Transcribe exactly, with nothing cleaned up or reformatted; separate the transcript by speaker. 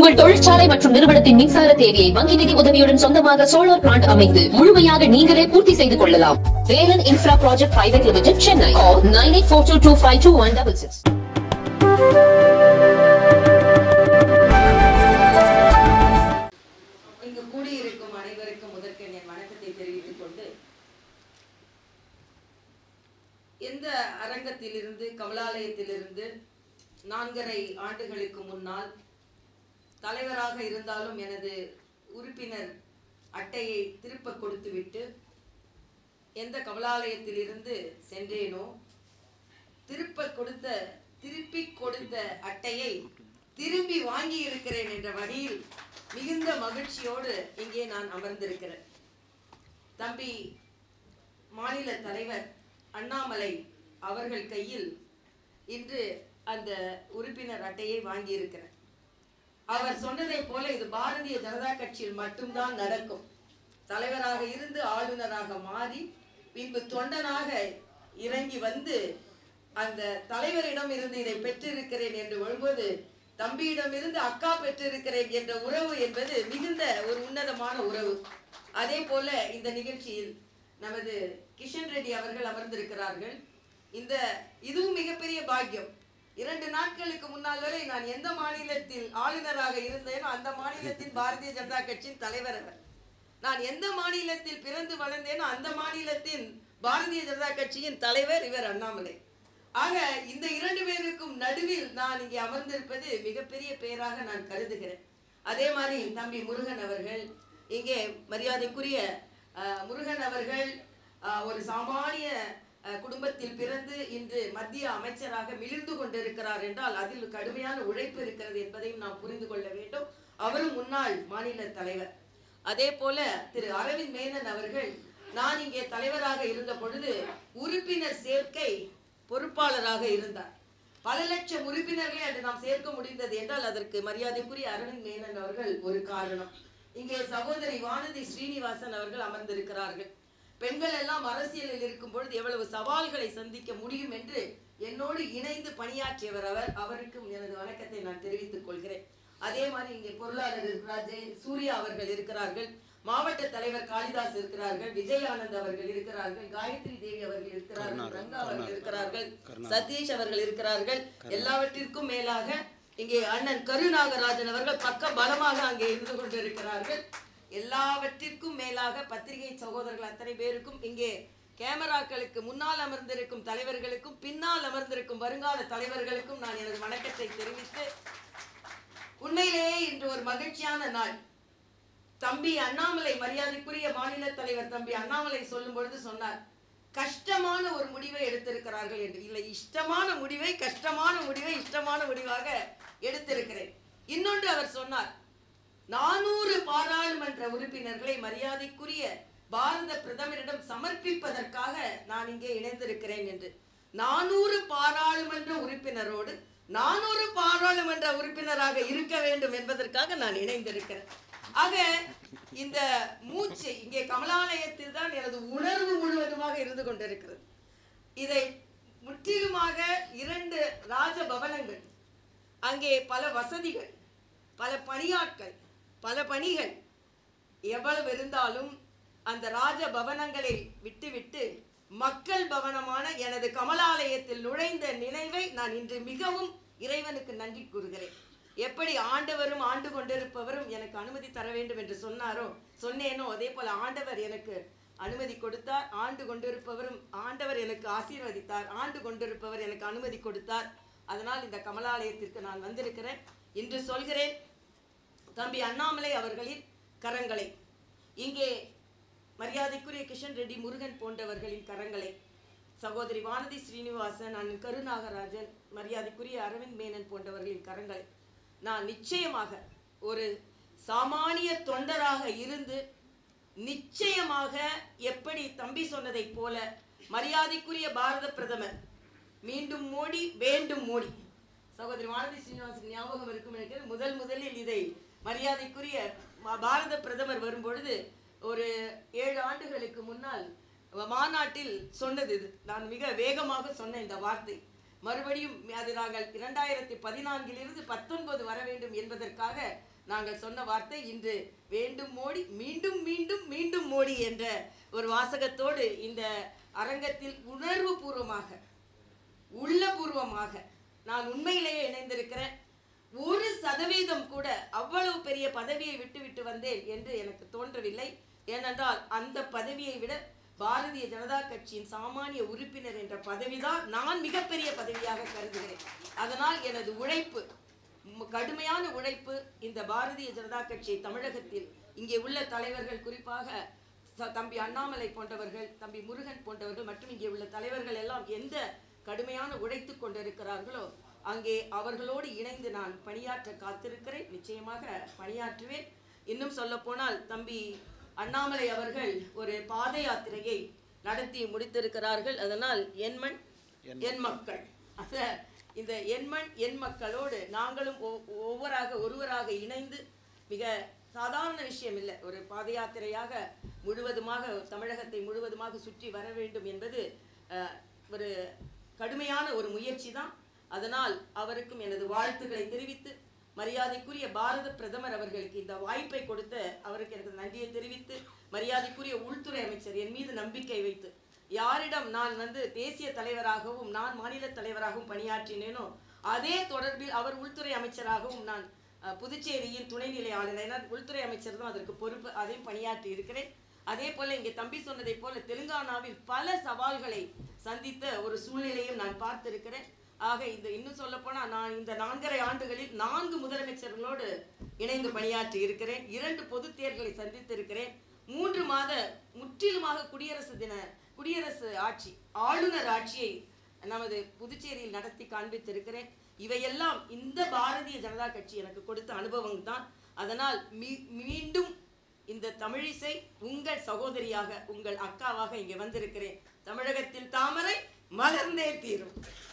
Speaker 1: உங்கள் தொழிற்சாலை மற்றும் நிறுவனத்தின் மின்சார தேவையை வங்கி நிதி உதவியுடன் சொந்தமாக சோலார் பிளான்ட் அமைத்து முழுமையாக நீங்களே பூர்த்தி செய்து கொள்ளலாம். Velan infra project private limited, Chennai. Nine eight four two two five two one six six.
Speaker 2: இங்கு கூடியிருக்கும் அனைவருக்கும் முதற்கண் என் வணக்கத்தை தெரிவித்துக் கொண்டு, எந்த அரங்கத்திலிருந்து கமலாலயத்திலிருந்து நான்கரை ஆண்டுகளுக்கு முன்னால் தலைவராக இருந்தாலும் எனது உறுப்பினர் அட்டையை திருப்ப கொடுத்துவிட்டு எந்த கமலாலயத்திலிருந்து சென்றேனோ, திருப்ப கொடுத்த திருப்பி கொடுத்த அட்டையை திரும்பி வாங்கி இருக்கிறேன் என்ற வகையில் மிகுந்த மகிழ்ச்சியோடு இங்கே நான் அமர்ந்திருக்கிறேன். தம்பி மாநில தலைவர் அண்ணாமலை அவர்கள் கையில் இன்று அந்த உறுப்பினர் அட்டையை வாங்கியிருக்கிறேன். அவர் சொன்னதை போல இது பாரதிய ஜனதா கட்சியில் மட்டும்தான் நடக்கும். தலைவராக இருந்து ஆளுநராக மாறி பின்பு தொண்டனாக இறங்கி வந்து அந்த தலைவரிடம் இருந்து இதை பெற்றிருக்கிறேன் என்று வரும்போது தம்பியிடம் இருந்து அக்கா பெற்றிருக்கிறேன் என்ற உறவு என்பது மிகுந்த ஒரு உன்னதமான உறவு. அதே போல இந்த நிகழ்ச்சியில் நமது கிஷன் ரெட்டி அவர்கள் அமர்ந்திருக்கிறார்கள். இந்த இதுவும் மிகப்பெரிய பாக்கியம். இரண்டு நாட்களுக்கு முன்னால் வரை நான் எந்த மாநிலத்தில் ஆளுநராக இருந்தேனோ அந்த மாநிலத்தின் பாரதிய ஜனதா கட்சியின் தலைவர் அவர். நான் எந்த மாநிலத்தில் பிறந்து வளர்ந்தேனோ அந்த மாநிலத்தின் பாரதிய ஜனதா கட்சியின் தலைவர் இவர் அண்ணாமலை. ஆக இந்த இரண்டு பேருக்கும் நடுவில் நான் இங்கே அமர்ந்திருப்பது மிகப்பெரிய பெயராக நான் கருதுகிறேன். அதே மாதிரி தம்பி முருகன் அவர்கள், இங்கே மரியாதைக்குரிய முருகன் அவர்கள் ஒரு சாமானிய குடும்பத்தில் பிறந்து இன்று மத்திய அமைச்சராக மிளிர்ந்து கொண்டிருக்கிறார் என்றால் அதில் கடுமையான உழைப்பு இருக்கிறது என்பதையும் நாம் புரிந்து கொள்ள வேண்டும். அவரும் முன்னாள் மாநில தலைவர். அதே போல திரு அரவிந்த் மேனன் அவர்கள் நான் இங்கே தலைவராக இருந்த பொழுது உறுப்பினர் சேர்க்கை பொறுப்பாளராக இருந்தார். பல லட்சம் உறுப்பினர்களை அன்று நாம் சேர்க்க முடிந்தது என்றால் அதற்கு மரியாதைக்குரிய அரவிந்த் மேனன் அவர்கள் ஒரு காரணம். இங்கே சகோதரி வானதி ஸ்ரீனிவாசன் அவர்கள் அமர்ந்திருக்கிறார்கள். பெண்கள் எல்லாம் அரசியலில் இருக்கும் பொழுது எவ்வளவு சவால்களை சந்திக்க முடியும் என்று என்னோடு இணைந்து பணியாற்றியவர் அவர். அவருக்கும் எனது வணக்கத்தை நான் தெரிவித்துக் கொள்கிறேன். அதே மாதிரி இங்கே பொருளாளர் இருக்கிறார், சூர்யா அவர்கள் இருக்கிறார்கள், மாவட்ட தலைவர் காளிதாஸ் இருக்கிறார்கள், விஜய் ஆனந்த் அவர்கள் இருக்கிறார்கள், காயத்ரி தேவி அவர்கள் இருக்கிறார்கள், ரங்கா அவர்கள் இருக்கிறார்கள், சதீஷ் அவர்கள் இருக்கிறார்கள். எல்லாவற்றிற்கும் மேலாக இங்கே அண்ணன் கருநாகராஜன் அவர்கள் பக்க பலமாக அங்கே இருந்து கொண்டிருக்கிறார்கள். எல்லாவற்றிற்கும் மேலாக பத்திரிகை சகோதரர்கள் அத்தனை பேருக்கும், இங்கே கேமராக்களுக்கு முன்னால் அமர்ந்திருக்கும் தலைவர்களுக்கும் பின்னால் அமர்ந்திருக்கும் வருங்கால தலைவர்களுக்கும் நான் எனது வணக்கத்தை தெரிவித்து, உண்மையிலேயே இன்று ஒரு மகிழ்ச்சியான நாள். தம்பி அண்ணாமலை, மரியாதைக்குரிய மாநில தலைவர் தம்பி அண்ணாமலை சொல்லும் பொழுது சொன்னார், கஷ்டமான ஒரு முடிவை எடுத்திருக்கிறார்கள் என்று. இல்லை, இஷ்டமான முடிவை கஷ்டமான முடிவை இஷ்டமான முடிவாக எடுத்திருக்கிறேன். இன்னொன்று அவர் சொன்னார், நானூறு பாராளுமன்ற உறுப்பினர்களை மரியாதைக்குரிய பாரத பிரதமரிடம் சமர்ப்பிப்பதற்காக நான் இங்கே இணைந்திருக்கிறேன் என்று. நானூறு பாராளுமன்ற உறுப்பினரோடு நானூறு பாராளுமன்ற உறுப்பினராக இருக்க வேண்டும் என்பதற்காக நான் இணைந்திருக்கிறேன். ஆக இந்த மூச்சு இங்கே கமலாலயத்தில் தான் எனது உணர்வு முழுவதுமாக இருந்து கொண்டிருக்கிறது. இதை முற்றிலுமாக இரண்டு ராஜபவனங்கள், அங்கே பல வசதிகள், பல பணியாட்கள், பல பணிகள் எவ்வளவு இருந்தாலும் அந்த ராஜபவனங்களை விட்டுவிட்டு மக்கள் பவனமான எனது கமலாலயத்தில் நுழைந்த நினைவை நான் இன்று மிகவும் இறைவனுக்கு நன்றி கூறுகிறேன். எப்படி ஆண்டவரும் ஆண்டு கொண்டிருப்பவரும் எனக்கு அனுமதி தர வேண்டும் என்று சொன்னாரோ சொன்னேனோ அதே போல ஆண்டவர் எனக்கு அனுமதி கொடுத்தார். ஆண்டு கொண்டிருப்பவரும் ஆண்டவர் எனக்கு ஆசீர்வதித்தார். ஆண்டு கொண்டிருப்பவர் எனக்கு அனுமதி கொடுத்தார். அதனால் இந்த கமலாலயத்திற்கு நான் வந்திருக்கிறேன். இன்று சொல்கிறேன், தம்பி அண்ணாமலை அவர்களின் கரங்களை, இங்கே மரியாதைக்குரிய கிஷன் ரெட்டி, முருகன் போன்றவர்களின் கரங்களை, சகோதரி வானதி ஸ்ரீனிவாசன், அண்ணன் கருநாகராஜன், மரியாதைக்குரிய அரவிந்த் மேனன் போன்றவர்களின் கரங்களை நான் நிச்சயமாக ஒரு சாமானிய தொண்டராக இருந்து நிச்சயமாக எப்படி தம்பி சொன்னதை போல மரியாதைக்குரிய பாரத பிரதமர் மீண்டும் மோடி வேண்டும் மோடி, சகோதரி வானதி ஸ்ரீனிவாசன் ஞாபகம் இருக்கும் எனக்கு. முதல் முதலில் இதை மரியாதைக்குரிய பாரத பிரதமர் வரும்பொழுது ஒரு ஏழு ஆண்டுகளுக்கு முன்னால் மாநாட்டில் சொன்னது இது. நான் மிக வேகமாக சொன்ன இந்த வார்த்தை மறுபடியும் அது நாங்கள் இரண்டாயிரத்தி பதினான்கிலிருந்து பத்தொன்பது வர வேண்டும் என்பதற்காக நாங்கள் சொன்ன வார்த்தை இன்று வேண்டும் மோடி மீண்டும் மீண்டும் மீண்டும் மோடி என்ற ஒரு வாசகத்தோடு இந்த அரங்கத்தில் உணர்வு பூர்வமாக உள்ளபூர்வமாக நான் உண்மையிலேயே இணைந்திருக்கிறேன். ஒரு சதவீதம் கூட அவ்வளவு பெரிய பதவியை விட்டு விட்டு வந்தேன் என்று எனக்கு தோன்றவில்லை. ஏனென்றால் அந்த பதவியை விட பாரதிய ஜனதா கட்சியின் சாமானிய உறுப்பினர் என்ற பதவிதான் நான் மிகப்பெரிய பதவியாக கருதுகிறேன். அதனால் எனது உழைப்பு, கடுமையான உழைப்பு, இந்த பாரதிய ஜனதா கட்சியை தமிழகத்தில் இங்கே உள்ள தலைவர்கள், குறிப்பாக தம்பி அண்ணாமலை போன்றவர்கள், தம்பி முருகன் போன்றவர்கள் மற்றும் இங்கே உள்ள தலைவர்கள் எல்லாம் எந்த கடுமையான உழைத்து கொண்டிருக்கிறார்களோ அங்கே அவர்களோடு இணைந்து நான் பணியாற்ற காத்திருக்கிறேன். நிச்சயமாக பணியாற்றுவேன். இன்னும் சொல்ல போனால் தம்பி அண்ணாமலை அவர்கள் ஒரு பாத யாத்திரையை நடத்தி முடித்திருக்கிறார்கள். அதனால் என்மண் என் மக்கள், அத இந்த என்மண் என் மக்களோடு நாங்களும் ஒவ்வொருவராக ஒருவராக இணைந்து, மிக சாதாரண விஷயம் இல்லை, ஒரு பாத யாத்திரையாக முழுவதுமாக தமிழகத்தை முழுவதுமாக சுற்றி வர வேண்டும் என்பது ஒரு கடுமையான ஒரு முயற்சி தான். அதனால் அவருக்கும் எனது வாழ்த்துக்களை தெரிவித்து, மரியாதைக்குரிய பாரத பிரதமர் அவர்களுக்கு இந்த வாய்ப்பை கொடுத்த அவருக்கு எனக்கு நன்றியை தெரிவித்து, மரியாதைக்குரிய உள்துறை அமைச்சர் என் மீது நம்பிக்கை வைத்து, யாரிடம் நான் வந்து தேசிய தலைவராகவும் நான் மாநில தலைவராகவும் பணியாற்றினேனோ அதே தொடர்பில் அவர் உள்துறை அமைச்சராகவும் நான் புதுச்சேரியின் துணைநிலை ஆளுநர் உள்துறை அமைச்சர் தான் அதற்கு பொறுப்பு, அதையும் பணியாற்றி இருக்கிறேன். அதே போல இங்கே தம்பி சொன்னதை போல தெலுங்கானாவில் பல சவால்களை சந்தித்த ஒரு சூழ்நிலையும் நான் பார்த்திருக்கிறேன். ஆக இந்த இன்னும் சொல்ல போனா நான் இந்த நான்கரை ஆண்டுகளில் நான்கு முதலமைச்சர்களோடு இணைந்து பணியாற்றி இருக்கிறேன். இரண்டு பொது தேர்தலை சந்தித்து இருக்கிறேன். மூன்று மாத முற்றிலுமாக குடியரசு தின குடியரசு ஆட்சி, ஆளுநர் ஆட்சியை நமது புதுச்சேரியில் நடத்தி காண்பித்திருக்கிறேன். இவையெல்லாம் இந்த பாரதிய ஜனதா கட்சி எனக்கு கொடுத்த அனுபவம் தான். அதனால் மீண்டும் இந்த தமிழிசை உங்கள் சகோதரியாக, உங்கள் அக்காவாக இங்கே வந்திருக்கிறேன். தமிழகத்தில் தாமரை மலர்ந்தே தீரும்.